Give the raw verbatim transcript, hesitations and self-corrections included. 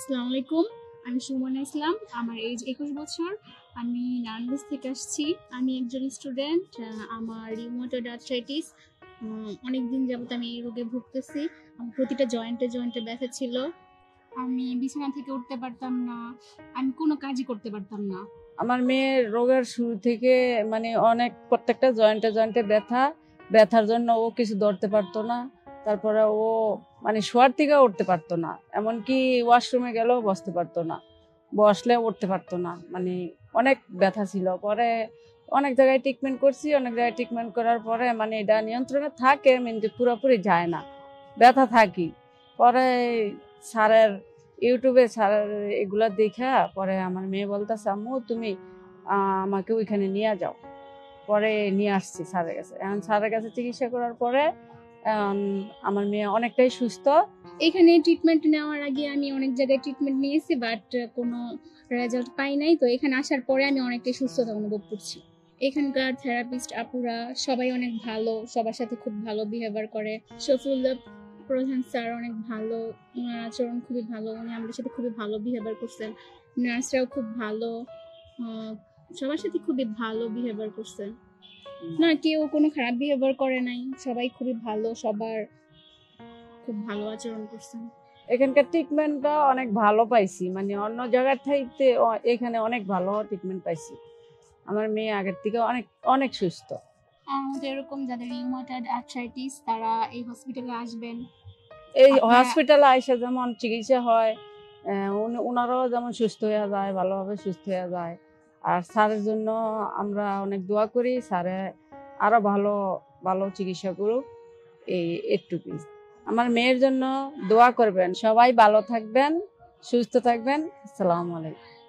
আসসালামু আলাইকুম, আমি সুমনা ইসলাম। আমার এজ একুশ বছর। আমি নারায়ণগঞ্জ থেকে আসছি। আমি একজন স্টুডেন্ট। আমার রিউমাটয়েড আর্থ্রাইটিস। অনেকদিন যাবত আমি এই রোগে ভুগতেছি। আমার প্রতিটা জয়েন্টে জয়েন্টে ব্যথা ছিল। আমি বিছানা থেকে উঠতে পারতাম না, আমি কোনো কাজই করতে পারতাম না। আমার মেয়ের রোগের শুরু থেকে মানে অনেক প্রত্যেকটা জয়েন্টে জয়েন্টে ব্যথা ব্যথার জন্য ও কিছু ধরতে পারতো না। তারপরে ও মানে শোয়ার থেকে উঠতে পারতো না, এমনকি ওয়াশরুমে গেলেও বসতে পারতো না, বসলে উঠতে পারতো না। মানে অনেক ব্যথা ছিল। পরে অনেক জায়গায় ট্রিটমেন্ট করছি, অনেক জায়গায় ট্রিটমেন্ট করার পরে মানে এটা নিয়ন্ত্রণে থাকে, কিন্তু পুরোপুরি যায় না, ব্যথা থাকি। পরে স্যারের ইউটিউবে স্যারের এগুলা দেখা পরে আমার মেয়ে বলতেছে, আম্মু তুমি আমাকে ওইখানে নিয়ে যাও। পরে নিয়ে আসছি স্যারের কাছে। এখন স্যারের কাছে চিকিৎসা করার পরে আমার মেয়ে অনেকটাই সুস্থ। এখানে ট্রিটমেন্ট নেওয়ার আগে আমি অনেক জায়গায় ট্রিটমেন্ট নিয়েছি, বাট কোনো রেজাল্ট পাই নাই। তো এখানে আসার পরে আমি অনেকটাই সুস্থতা অনুভব করছি। এখানকার থেরাপিস্ট আপুরা সবাই অনেক ভালো, সবার সাথে খুব ভালো বিহেভিয়ার করে। শফিউল্লাহ প্রধান স্যার অনেক ভালো, ওনার আচরণ খুবই ভালো, উনি আমাদের সাথে খুবই ভালো বিহেভিয়ার করছেন। নার্সরাও খুব ভালো, সবার সাথে খুবই ভালো বিহেভিয়ার করছেন। না কেউ কোনো খারাপ বিহেভিয়ার করে নাই, সবাই খুবই ভালো, সবার খুব ভালো আচরণ করছেন। এখানকার ট্রিটমেন্টটা অনেক ভালো পাইছি, মানে অন্য জায়গার থেকে এখানে অনেক ভালো ট্রিটমেন্ট পাইছি। আমার মেয়ে আগের থেকে অনেক অনেক সুস্থ। আমাদের এরকম যাদের রিউমাটয়েড আর্থ্রাইটিস তারা এই হসপিটালে আসবেন। এই হসপিটালে এসে যেমন চিকিৎসা হয়, ওনারাও যেমন সুস্থ হয়ে যায়, ভালোভাবে সুস্থ হয়ে যায়। আর স্যারের জন্য আমরা অনেক দোয়া করি, স্যারে আরো ভালো ভালো চিকিৎসা করুক। এই একটুকুই আমার মেয়ের জন্য দোয়া করবেন। সবাই ভালো থাকবেন, সুস্থ থাকবেন। আসসালামু আলাইকুম।